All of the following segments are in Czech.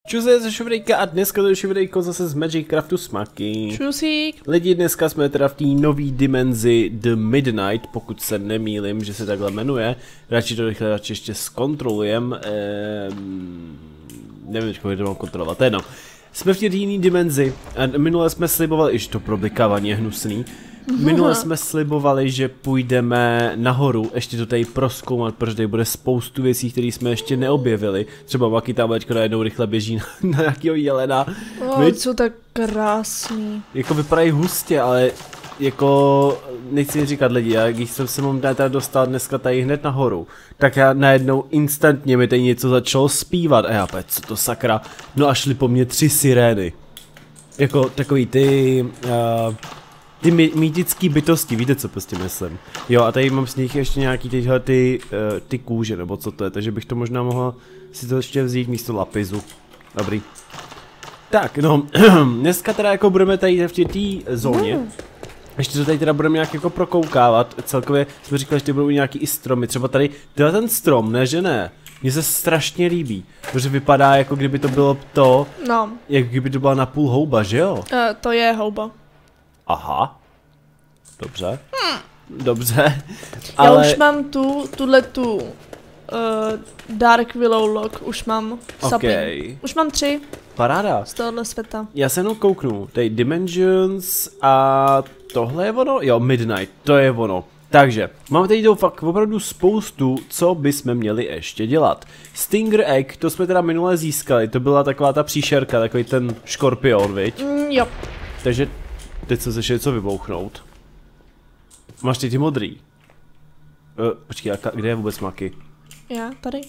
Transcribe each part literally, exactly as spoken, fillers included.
Čus, je Šuvrejka a dneska to je Šuvrejko zase z Magic Craftu Smaky. Čusík. Lidi, dneska jsme teda v té nový dimenzi The Midnight, pokud se nemýlim, že se takhle jmenuje. Radši to rychle radši ještě zkontrolujem. Ehm, nevím, jak to mám kontrolovat, to je jedno. Jsme v té jiné dimenzi a minule jsme slibovali, že to problikávání je hnusný. Minule jsme slibovali, že půjdeme nahoru, ještě to tady prozkoumat, protože tady bude spoustu věcí, které jsme ještě neobjevili. Třeba Maki tam teďka najednou rychle běží na, na nějakého jelena. Oh, jsou tak krásný. Jako vypadají hustě, ale jako nechci říkat lidi, já když jsem se momentálně dostal dneska tady hned nahoru, tak já najednou instantně mi tady něco začalo zpívat a já pět, co to sakra, no a šli po mně tři sirény. Jako takový ty... Uh, Ty mýtický bytosti, víte co prostě myslím. Jo a tady mám z nich ještě nějaký tyhle ty, uh, ty kůže, nebo co to je, takže bych to možná mohla si to ještě vzít místo lapizu. Dobrý. Tak no, dneska teda jako budeme tady v té zóně. Mm. Ještě to tady teda budeme nějak jako prokoukávat, celkově jsme říkali, že tady budou nějaký i stromy, třeba tady, tyhle ten strom, ne že ne. Mně se strašně líbí, protože vypadá jako kdyby to bylo to, no. Jak kdyby to byla napůl houba, že jo? Uh, to je houba. Aha. Dobře. Hmm. Dobře. Ale... Ale... Já už mám tu, tuhle tu uh, Dark Willow Log, už mám sapling. Okay. Už mám tři. Paráda. Z tohohle světa. Já se jenom kouknu, tady Dimensions a tohle je ono? Jo, Midnight, to je ono. Takže, máme tady fakt opravdu spoustu, co bychom měli ještě dělat. Stinger Egg, to jsme teda minule získali, to byla taková ta příšerka, takový ten škorpion, viď? Mm, jo. Takže, teď se ještě něco vybouchnout. Máš ty ty modrý? Uh, počkej, a kde je vůbec Maki? Já, tady.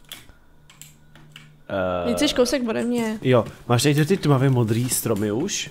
Uh, Víc jsi kousek ode mě. Jo, máš tady ty tmavě modrý stromy už?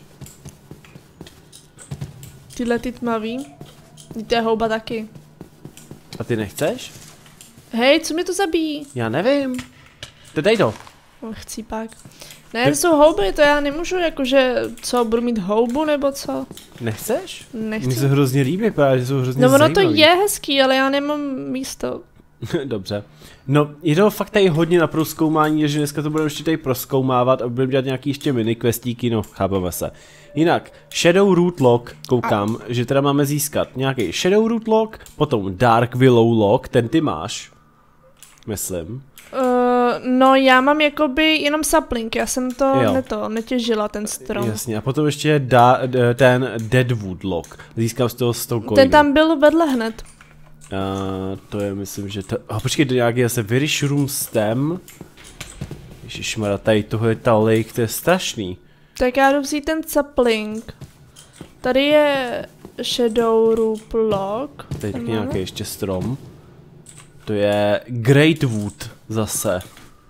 Tyhle ty tmavý. To je houba taky. A ty nechceš? Hej, co mě to zabíjí? Já nevím. To dej to. Oh, chcípák. Ne, to jsou houby, to já nemůžu, jakože, co, budu mít houbu, nebo co? Nechceš? Nechci. Mně se hrozně líbí, protože jsou hrozně No ono zajímavý. to je hezký, ale já nemám místo. Dobře. No, je to fakt tady hodně na prozkoumání, že dneska to budeme ještě tady prozkoumávat a budeme dělat nějaký ještě mini questíky, no, chápeme se. Jinak, Shadow Root Log, koukám, a... že teda máme získat nějaký Shadow Root Log, potom Dark Willow Log, ten ty máš, myslím. Uh, no já mám jakoby jenom sapling, já jsem to, ne to netěžila ten strom. Jasně, a potom ještě da, ten Deadwood Log, získám z toho sto coinů. Ten tam byl vedle hned. Uh, to je, myslím, že to... Oh, počkej, to nějaký zase Virish Room Stem. Ježišmarja, tady toho je tolik, to je strašný. Tak já jdu vzít ten sapling. Tady je Shadow Root Log. Tady taky nějaký ještě strom. To je Greatwood zase.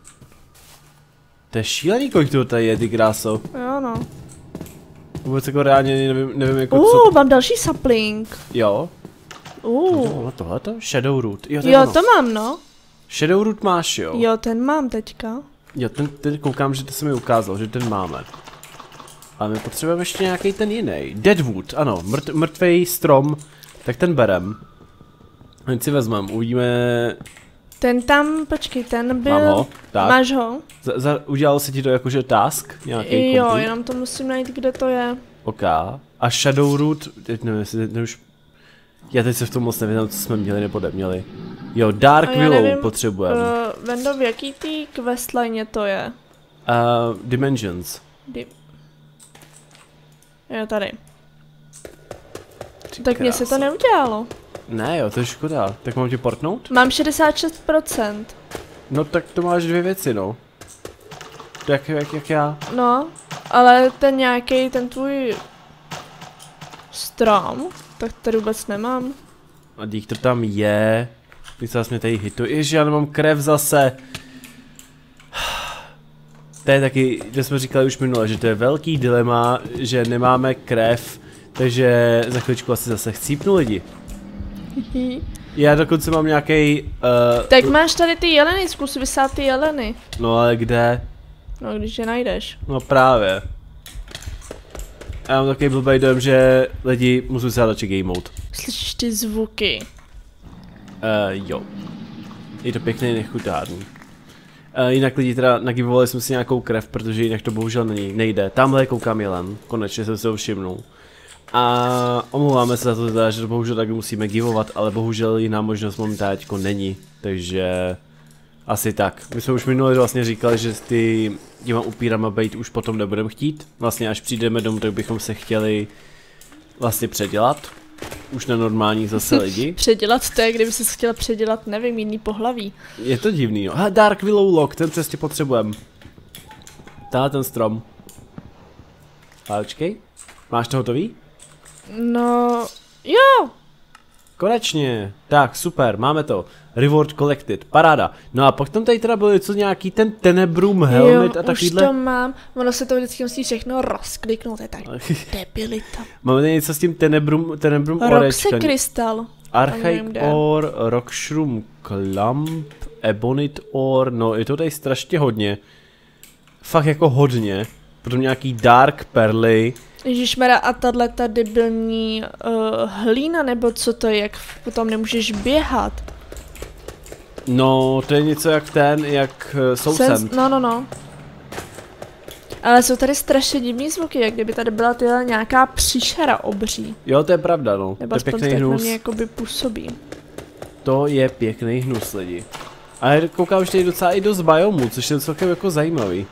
To je šílený, kolik toho tady je, ty kráso. Jo no. Vůbec jako reálně nevím, nevím jako uh, co... mám další sapling. Jo. Uh. Tohleto? Shadow Root. Jo, to, jo to mám, no. Shadow Root máš, jo? Jo, ten mám teďka. Jo, ten, ten koukám, že to se mi ukázal, že ten máme. Ale my potřebujeme ještě nějaký ten jiný. Deadwood, ano, mrt, mrtvej strom, tak ten berem. Hned si vezmem, uvidíme... Ten tam, počkej, ten byl... Mám ho, tak. Máš ho? Za, za, udělal se ti to jakože task? Nějaký jo, komplet? jenom to musím najít, kde to je. Ok. A Shadow Root, teď nevím, jestli teď už... Já teď se v tom moc nevěděl, co jsme měli nebo neměli. Jo, Dark Willow potřebujeme. Uh, Vendo, v jaký tý questline to je? Uh, Dimensions. Di jo, tady. Ty tak mně se to neudělalo. Ne jo, to je škoda. Tak mám tě portnout? Mám šedesát šest procent. No tak to máš dvě věci, no. Tak jak, jak já. No, ale ten nějaký, ten tvůj strom, tak tady vůbec nemám. A dík to tam je. Ty se mě tady hituje. Ježi, já nemám krev zase. To je taky, že jsme říkali už minule, že to je velký dilema, že nemáme krev, takže za chvíličku asi zase chcípnu lidi. Já dokonce mám nějaký. Uh, tak máš tady ty jeleny, zkus vysát ty jeleny. No ale kde? No když je najdeš. No právě. Já mám takový blbej dojem, že lidi musí se radši game mode. Slyšíš ty zvuky? Uh, jo. Je to pěkný, nechutárný. Uh, jinak lidi teda nagivovali jsme si nějakou krev, protože jinak to bohužel není, nejde. Tamhle koukám jelen, konečně jsem se ho všimnul. A omlouváme se za to teda, že to bohužel tak musíme givovat, ale bohužel jiná možnost momentálně jako není, takže asi tak. My jsme už minule vlastně říkali, že ty těma upírama bejt už potom nebudeme chtít. Vlastně až přijdeme domů, tak bychom se chtěli vlastně předělat. Už na normální zase lidi. Předělat to je, kdyby se chtěla předělat, nevím, jiný pohlaví. Je to divný, no. Aha, Dark Willow Log, ten přesně potřebujeme. Tahle ten strom. Počkej, máš to hotový? No, jo. Konečně, tak super, máme to. Reward collected, paráda. No a pak tam tady teda byl něco nějaký ten Tenebrum helmet jo, a takovýhle. už to mám, ono se to vždycky musí všechno rozkliknout, to je tak debilita. Máme tady něco s tím Tenebrum, Tenebrum Roxe orečka. krystal. Archaic Ore, Rockshroom Clump, Ebonite Ore, no je to tady strašně hodně. Fakt jako hodně. Potom nějaký Dark Perly. Ježišmarja, a tahle ta debilní uh, hlína, nebo co to je, jak potom nemůžeš běhat. No, to je něco jak ten, jak uh, Sousend. No, no, no. Ale jsou tady strašně divný zvuky, jak kdyby tady byla tyhle nějaká příšera obří. Jo, to je pravda, no. Nebo to je pěkný tak hnus. na mě jakoby působí. To je pěkný hnus, lidi. A já koukám, že tady docela i dost biomů, což je celkem jako zajímavý.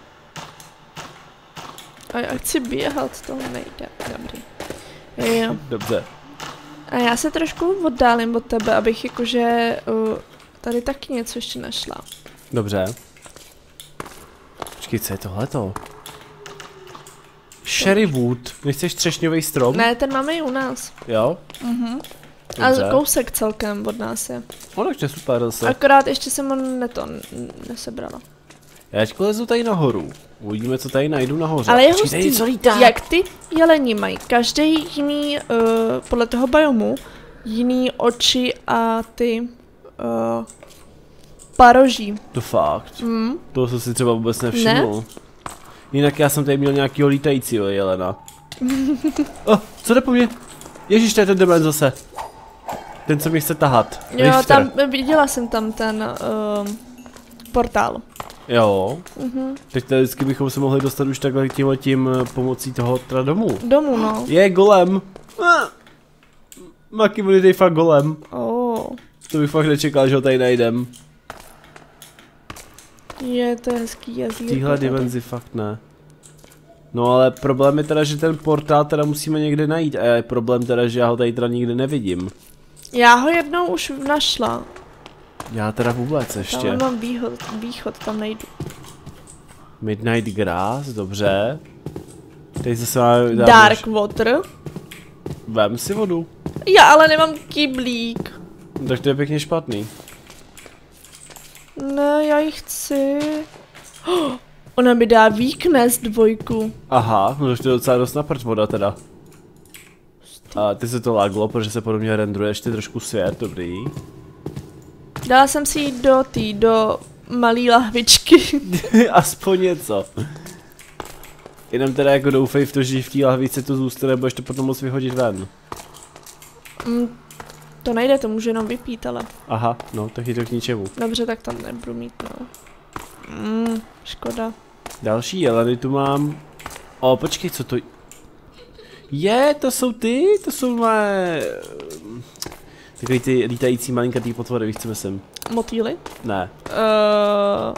A já chci běhat, to nejde. Dobrý. Jo. Dobře. A já se trošku oddálím od tebe, abych jakože uh, tady taky něco ještě našla. Dobře. Počkej, co je tohleto? Sherrywood. Nechceš třešňový strom? Ne, ten máme i u nás. Jo? Mhm. Dobře. A kousek celkem od nás je. No, takže super zase. Akorát ještě jsem ho neto nesebrala. Já teďko lezu tady nahoru. Uvidíme, co tady najdu nahoře. Ale je Počkej, tady něco hustý, lítá. jak ty jeleni mají každý jiný, uh, podle toho biomu, jiný oči a ty uh, paroží. To fakt. Mm. To jsem si třeba vůbec nevšiml. Ne? Jinak já jsem tady měl nějakýho lítajícího jelena. Oh, co jde po mně? Ježíš, to je ten dement zase. Ten, co mi chce tahat. Jo, Rifter. tam, viděla jsem tam ten uh, portál. Jo. Mhm. Teď tady vždycky bychom se mohli dostat už takhle tímhletím pomocí toho teda domů. Domů, no. Je golem. Ah. Maki, bude tady fakt golem. Oh. To bych fakt nečekal, že ho tady najdem. Je to hezký jazyk. V téhle dimenzi fakt ne. No ale problém je teda, že ten portál teda musíme někde najít a je problém teda, že já ho tady teda nikde nevidím. Já ho jednou už našla. Já teda vůbec ještě. Tam mám východ, východ, tam nejdu. Midnight Grass, dobře. Teď zase máme... Dark Water. Vem si vodu. Já ale nemám kyblík. Tak to je pěkně špatný. Ne, já ji chci. Oh, ona mi dá weakness dvojku. Aha, no to je docela dost na prd voda teda. A ty se to laglo, protože se podobně rendruje ještě trošku svět, dobrý. Dala jsem si ji do tý, do malý lahvičky. Aspoň něco. Jenom teda jako doufej v to, že v té lahvici to zůstane, budeš to potom moc vyhodit ven. Mm, to nejde, to můžu jenom vypít, ale. Aha, no, tak je to k ničemu. Dobře, tak tam nebudu mít, no. Mm, škoda. Další jeleny tu mám. O, počkej, co to... Je, to jsou ty, to jsou moje... Takový ty lítající malinkatý potvory, víš co myslím? Motýly? Ne. Uh,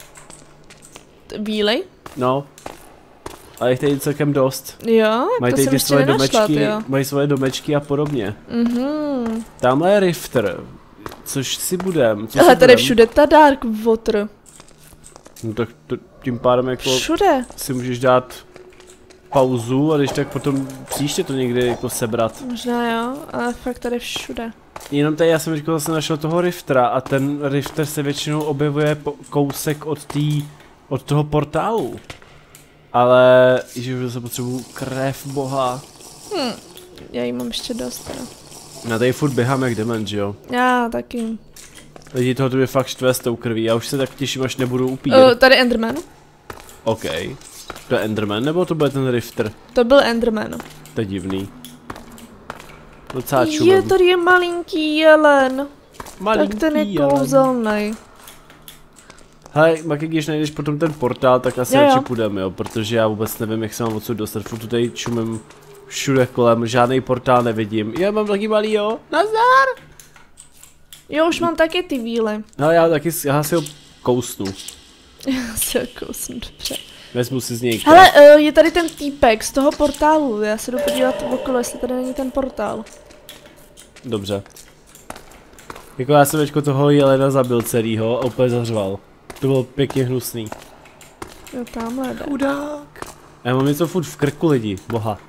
Bílej? No. Ale jich tady celkem dost. Jo, mají to tady jsem ty ještě svoje nenašla, domečky, jo. mají svoje domečky a podobně. Mhm. Tamhle je Rifter, což si budem. Co Ale si tady budem? všude ta Dark Water. No tak to, tím pádem jako Všude. si můžeš dát pauzu a když tak potom příště to někdy jako sebrat. Možná jo, ale fakt tady všude. Jenom tady já jsem říkal, zase našel toho Riftera a ten Rifter se většinou objevuje po kousek od tý, od toho portálu. Ale, že už se potřebuju krev boha. Hm, já jí mám ještě dost teda. Já tady furt běhám jak dement, že jo? Já taky. Lidi toho to mě fakt štve s tou krví, já už se tak těším, až nebudu upít. Uh, tady Enderman. OK. To je Enderman, nebo to bude ten Rifter? To byl Enderman. To je divný. Docela Je, čumem. tady je malinký jelen. Malinký Tak ten je jelen. kouzelnej. Hele, Maki, když najdeš potom ten portál, tak asi Jo, jo. radši půjdeme, jo, protože já vůbec nevím, jak se mám odsud dostat, furt tu tady čumím všude kolem, žádný portál nevidím. Já mám taky malý, jo, nazdar! Jo, už mám taky ty víly. No já taky, já si ho kousnu, Já si ho kousnu, dobře. vezmu si z něj. Hele, uh, je tady ten týpek z toho portálu, já se jdu podívat okolo, jestli tady není ten portál. Dobře. Jako já jsem teďko toho jelena zabil celýho a úplně zařval. To bylo pěkně hnusný. Jo, tamhle jde. Chudák. Já mám něco furt v krku, lidi, boha.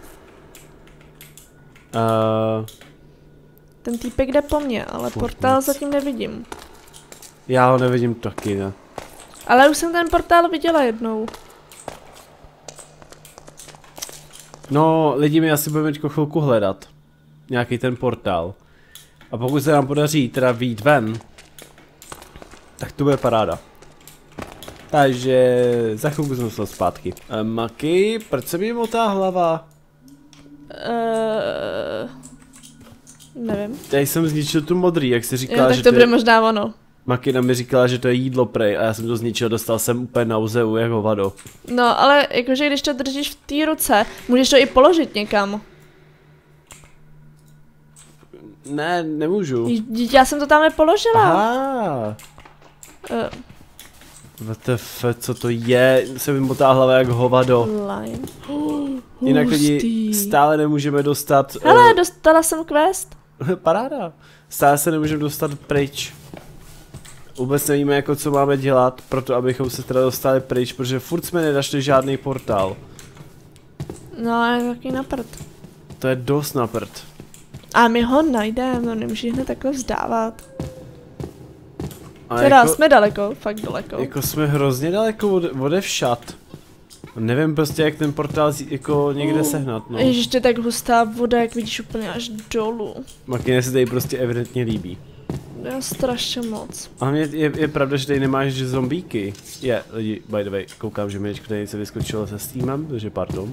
Uh, Ten týpek jde po mně, ale Furt portál nic. zatím nevidím. já ho nevidím taky, ne. Ale už jsem ten portál viděla jednou. No, lidi, my asi budeme teďko chvilku hledat. Nějaký ten portál. A pokud se nám podaří teda vyjít ven, tak to bude paráda. Takže za chvilku jsme se zpátky. E, Maki, proč se mi motá hlava? Uh, nevím. Já jsem zničil tu modrý, jak jsi Jo, říkala, tak že to to bude je... možná ono. Makina mi říkala, že to je jídlo prej a já jsem to zničil, dostal jsem úplně nauzeu jak hovado. No, ale jakože když to držíš v té ruce, můžeš to i položit někam. Ne, nemůžu. Vždyť já jsem to tam nepoložila. Aha. Uh, W T F, co to je? Se mi motá hlava jak hovado. line. Jinak lidi Hustý. stále nemůžeme dostat... Hele, dostala jsem quest. Uh, paráda. Stále se nemůžeme dostat pryč. Vůbec nevíme, jako co máme dělat, proto abychom se teda dostali pryč, protože furt jsme nenašli žádný portál. No, je taky na prd. To je dost na prd. A my ho najdeme, no nemůžeš hned takhle vzdávat. A Teda jako, jsme daleko, fakt daleko. jako jsme hrozně daleko ode, odevšat. Nevím prostě, jak ten portál zí- jako někde sehnat, no. Ježiš, to je tak hustá voda, jak vidíš úplně až dolů. Makine se tady prostě evidentně líbí. Já strašně moc. A mě je, je pravda, že tady nemáš že zombíky. Je, lidi, by the way, koukám, že mi tady se vyskočilo se Steamem, takže pardon.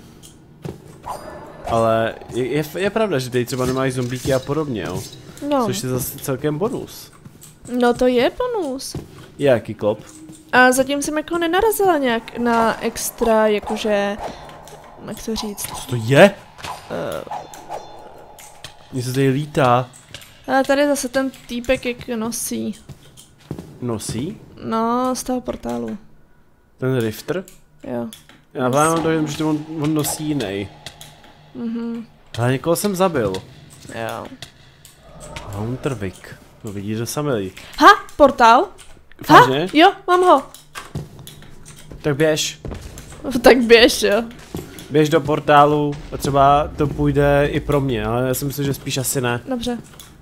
Ale je, je, je pravda, že tady třeba nemáš zombíky a podobně, jo. No, Což je zase celkem bonus. no to je bonus. Je jaký klop? A zatím jsem jako nenarazila nějak na extra, jakože, jak to říct. Co to je? Uh, Něco tady lítá. ale tady zase ten týpek, jak nosí. Nosí? No, z toho portálu. Ten rifter? Jo. Já mám dojem, že on, on nosí jiný. Mhm. Ale někoho jsem zabil. Jo. Huntervik. To vidíš do samej. Ha, portál? Vážně? Ha, jo, mám ho. Tak běž. Tak běž, jo. Běž do portálu a třeba to půjde i pro mě, ale já si myslím, že spíš asi ne. Dobře.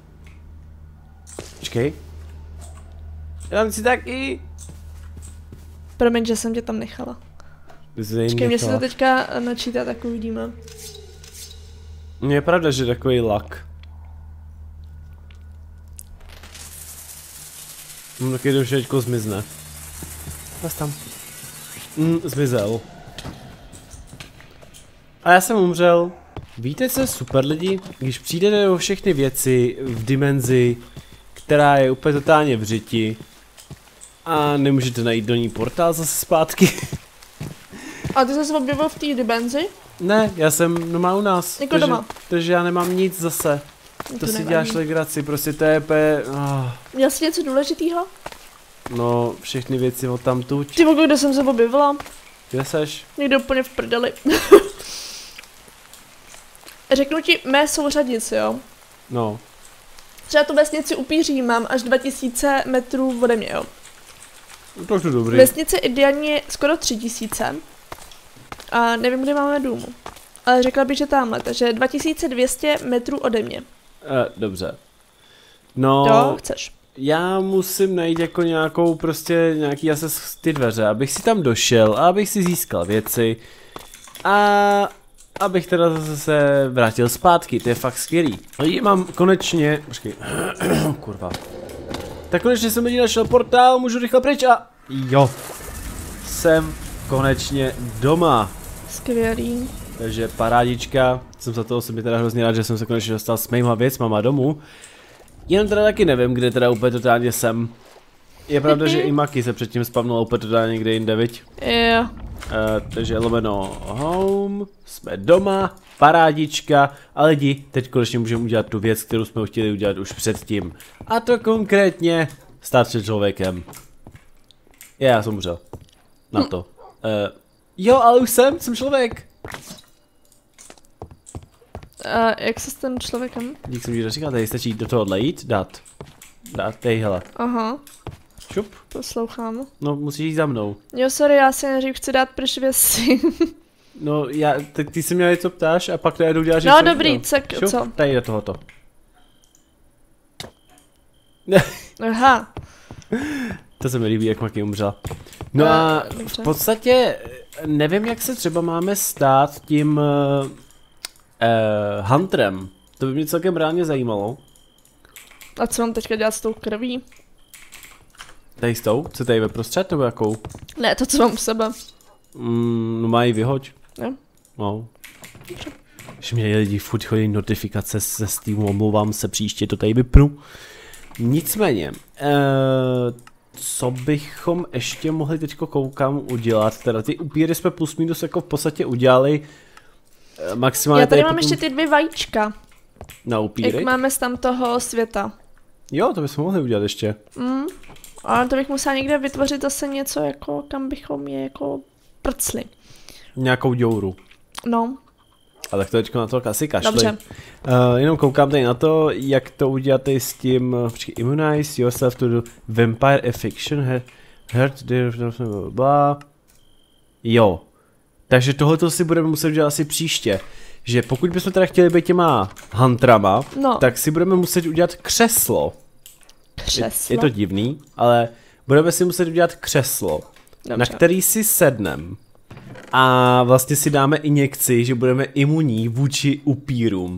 Počkej. Já tam si taky. Promiň, že jsem tě tam nechala. Počkej, mě se to teďka načítá, tak uvidíme. Je pravda, že takový lak. Mám taky dojem, že teďko zmizne. Vás tam. Mm, zmizel. A já jsem umřel. Víte, co je super, lidi? Když přijdete o všechny věci v dimenzi, která je úplně totálně v řiti a nemůžete najít do ní portál zase zpátky. A ty jsi se objevil v té dimenzi? Ne, já jsem doma u nás. Jako takže, doma. takže já nemám nic zase. To, to si nevadí. děláš legraci, prostě to je pe... Oh, Měl jsi něco důležitýho? no, všechny věci od tam tuď. Ty vogo, kde jsem se objevila? Kde seš? Někde úplně v prdeli. Řeknu ti mé souřadnici, jo? No. Třeba tu vesnici Upíří mám až dva tisíce metrů ode mě, jo? No to je dobrý. Vesnice ideálně je skoro tři tisíce. A nevím, kde máme dům. Ale řekla bych, že tamhle, takže dva tisíce dvě stě metrů ode mě. Eh, dobře. No, Jo, chceš. já musím najít jako nějakou prostě nějaký zase ty dveře, abych si tam došel a abych si získal věci. A abych teda zase se vrátil zpátky, to je fakt skvělý. Lidi, mám konečně, počkej, kurva. Tak konečně jsem lidi našel portál, můžu rychle pryč a jo. Jsem konečně doma. Skvělý. Takže parádička, jsem za toho jsem mi teda hrozně rád, že jsem se konečně dostal s mýma věcmama domů. Jenom teda taky nevím, kde teda úplně totálně jsem. Je pravda, že i Maki se předtím spavnula úplně totálně někde jinde, viď? Jo. Uh, takže lomeno home, jsme doma, parádička a lidi, teď konečně můžeme udělat tu věc, kterou jsme chtěli udělat už předtím. A to konkrétně stát se člověkem. Je, já jsem umřel. Na hm. to. Uh, jo, ale už jsem, jsem člověk. A jak se ten člověkem? Dík jsem ti to říkal, tady stačí do tohohle jít, dát. Dát, tady, hele. Aha. Šup. Poslouchám. No, musíš jít za mnou. Jo, sorry, já si nejdřív chci dát pryč věci. No, já, tak ty si mě něco ptáš a pak najednou děláš No, dobrý, tak Šup, co? tady do tohoto. Aha. To se mi líbí, jak Maki umřela. No a v podstatě nevím, jak se třeba máme stát tím uh, uh, hunterem. To by mě celkem reálně zajímalo. A co mám teďka dělat s tou krví? Tady s tou? Co tady ve prostřed nebo jakou? Ne, to co mám u sebe. Mm, no má ji vyhoď. Jo. No. Když mě lidi furt chodí notifikace ze Steamu, omlouvám se, příště to tady vypnu. Nicméně, uh, co bychom ještě mohli teďko koukám udělat, teda ty upíry jsme plus minus jako v podstatě udělali uh, maximálně. Já tady, tady mám potom... ještě ty dvě vajíčka. Na upíry? Jak máme z tam toho světa. Jo, to bychom mohli udělat ještě. Mm. Ale to bych musela někde vytvořit zase něco, jako kam bychom je jako prcli. Nějakou děuru. No. A tak to teďko na to asi kašli. Dobře. Uh, jenom koukám tady na to, jak to udělat s tím, počkej, immunize yourself to the vampire affection, hurt, bla. Jo. Takže tohoto si budeme muset udělat asi příště. Že pokud bychom teda chtěli být těma huntrama, no. tak si budeme muset udělat křeslo. Křeslo? Je, je to divný, ale budeme si muset udělat křeslo, dobře, na který si sednem. A vlastně si dáme injekci, že budeme imunní vůči upírům.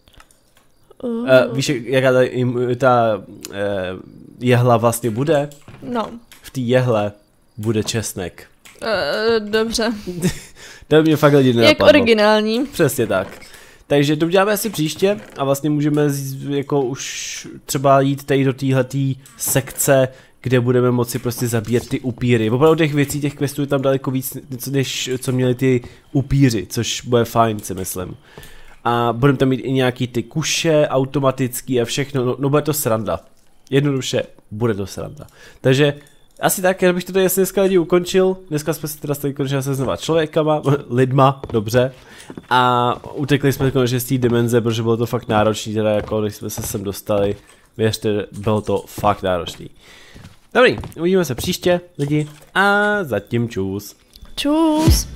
Uh. Uh, víš, jaká ta, ta uh, jehla vlastně bude? No. V té jehle bude česnek. Uh, dobře. To mě fakt lidi nenapadlo. Jak originální. Přesně tak. Takže to uděláme asi příště a vlastně můžeme jako už třeba jít tady do téhletý sekce, kde budeme moci prostě zabíjet ty upíry. Opravdu těch věcí, těch questů je tam daleko víc, než co měli ty upíři, což bude fajn, si myslím. A budeme tam mít i nějaký ty kuše automatický a všechno, no, no bude to sranda. Jednoduše, bude to sranda. Takže asi tak, já bych to tady asi dneska lidi ukončil. Dneska jsme se teda stali konečně se znova člověkama, lidma, dobře. A utekli jsme konečně z té dimenze, protože bylo to fakt náročný, teda jako když jsme se sem dostali. Věřte, bylo to fakt náročný. Dobrý, uvidíme se příště, lidi, a zatím čus. Čus.